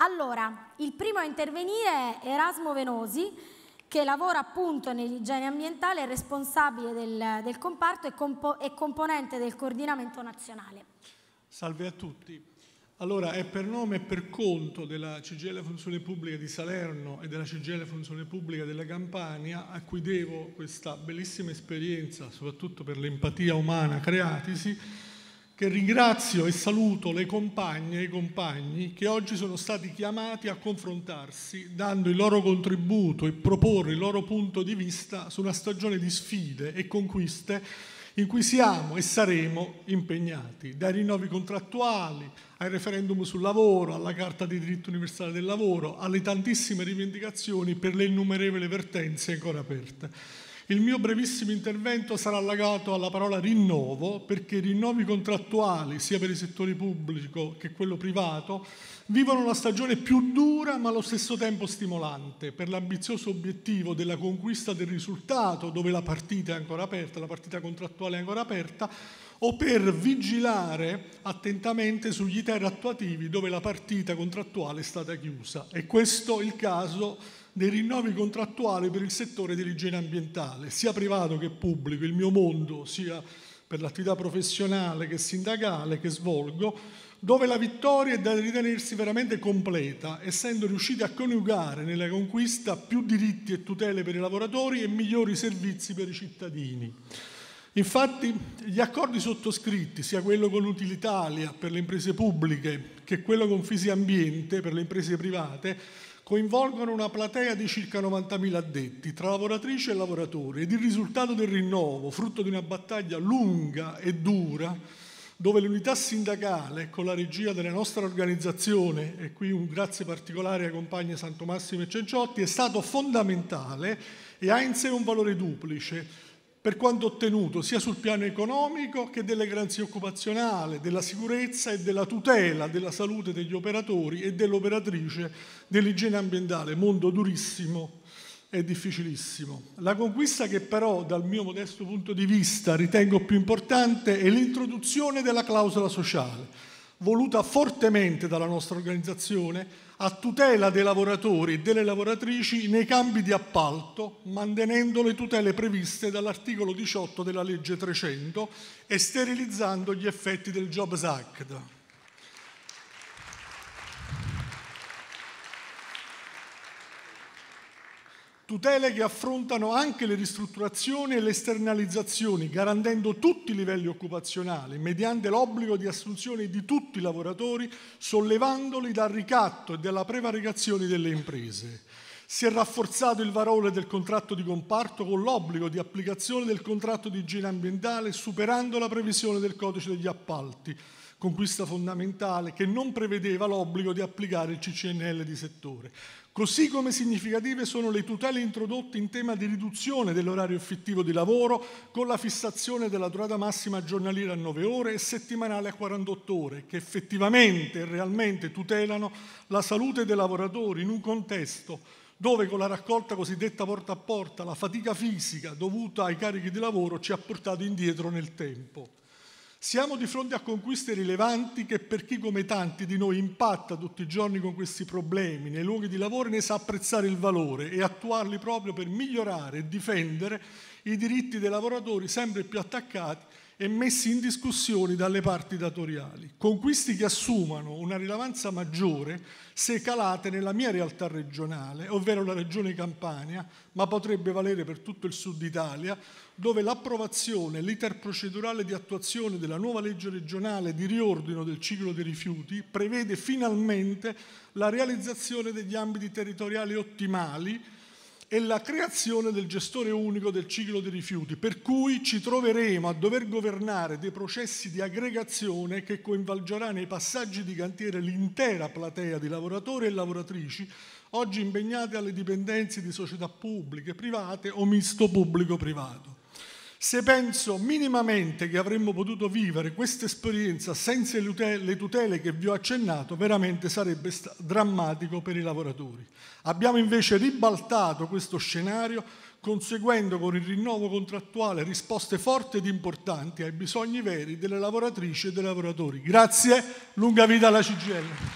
Allora, il primo a intervenire è Erasmo Venosi, che lavora appunto nell'igiene ambientale, è responsabile del comparto e componente del coordinamento nazionale. Salve a tutti. Allora, è per nome e per conto della CGIL Funzione Pubblica di Salerno e della CGIL Funzione Pubblica della Campania, a cui devo questa bellissima esperienza, soprattutto per l'empatia umana creatisi, che ringrazio e saluto le compagne e i compagni che oggi sono stati chiamati a confrontarsi, dando il loro contributo e proporre il loro punto di vista su una stagione di sfide e conquiste in cui siamo e saremo impegnati, dai rinnovi contrattuali, ai referendum sul lavoro, alla Carta di diritto universale del lavoro, alle tantissime rivendicazioni per le innumerevoli vertenze ancora aperte. Il mio brevissimo intervento sarà legato alla parola rinnovo, perché i rinnovi contrattuali, sia per il settore pubblico che quello privato, vivono la stagione più dura ma allo stesso tempo stimolante, per l'ambizioso obiettivo della conquista del risultato, dove la partita è ancora aperta, la partita contrattuale è ancora aperta, o per vigilare attentamente sugli iter attuativi dove la partita contrattuale è stata chiusa. E questo è il caso dei rinnovi contrattuali per il settore dell'igiene ambientale, sia privato che pubblico, il mio mondo, sia per l'attività professionale che sindacale che svolgo, dove la vittoria è da ritenersi veramente completa, essendo riusciti a coniugare nella conquista più diritti e tutele per i lavoratori e migliori servizi per i cittadini. Infatti gli accordi sottoscritti, sia quello con Utilitalia per le imprese pubbliche che quello con Fisiambiente per le imprese private, coinvolgono una platea di circa 90.000 addetti, tra lavoratrici e lavoratori, ed il risultato del rinnovo, frutto di una battaglia lunga e dura, dove l'unità sindacale, con la regia della nostra organizzazione, e qui un grazie particolare ai compagni Santomassimo e Cenciotti, è stato fondamentale e ha in sé un valore duplice, per quanto ottenuto sia sul piano economico che delle garanzie occupazionali, della sicurezza e della tutela della salute degli operatori e dell'operatrice dell'igiene ambientale, mondo durissimo e difficilissimo. La conquista che però, dal mio modesto punto di vista, ritengo più importante è l'introduzione della clausola sociale, voluta fortemente dalla nostra organizzazione a tutela dei lavoratori e delle lavoratrici nei cambi di appalto, mantenendo le tutele previste dall'articolo 18 della legge 300 e sterilizzando gli effetti del Jobs Act. Tutele che affrontano anche le ristrutturazioni e le esternalizzazioni, garantendo tutti i livelli occupazionali, mediante l'obbligo di assunzione di tutti i lavoratori, sollevandoli dal ricatto e dalla prevaricazione delle imprese. Si è rafforzato il valore del contratto di comparto con l'obbligo di applicazione del contratto di igiene ambientale, superando la previsione del codice degli appalti, conquista fondamentale che non prevedeva l'obbligo di applicare il CCNL di settore. Così come significative sono le tutele introdotte in tema di riduzione dell'orario effettivo di lavoro con la fissazione della durata massima giornaliera a 9 ore e settimanale a 48 ore, che effettivamente e realmente tutelano la salute dei lavoratori in un contesto dove con la raccolta cosiddetta porta a porta la fatica fisica dovuta ai carichi di lavoro ci ha portato indietro nel tempo. Siamo di fronte a conquiste rilevanti che per chi come tanti di noi impatta tutti i giorni con questi problemi nei luoghi di lavoro ne sa apprezzare il valore e attuarli proprio per migliorare e difendere i diritti dei lavoratori sempre più attaccati e messi in discussione dalle parti datoriali. Conquiste che assumano una rilevanza maggiore se calate nella mia realtà regionale, ovvero la regione Campania, ma potrebbe valere per tutto il sud Italia, dove l'approvazione e l'iter procedurale di attuazione della nuova legge regionale di riordino del ciclo dei rifiuti prevede finalmente la realizzazione degli ambiti territoriali ottimali e la creazione del gestore unico del ciclo dei rifiuti, per cui ci troveremo a dover governare dei processi di aggregazione che coinvolgerà nei passaggi di cantiere l'intera platea di lavoratori e lavoratrici oggi impegnati alle dipendenze di società pubbliche, private o misto pubblico-privato. Se penso minimamente che avremmo potuto vivere questa esperienza senza le tutele che vi ho accennato, veramente sarebbe drammatico per i lavoratori. Abbiamo invece ribaltato questo scenario, conseguendo con il rinnovo contrattuale risposte forti ed importanti ai bisogni veri delle lavoratrici e dei lavoratori. Grazie, lunga vita alla CGIL.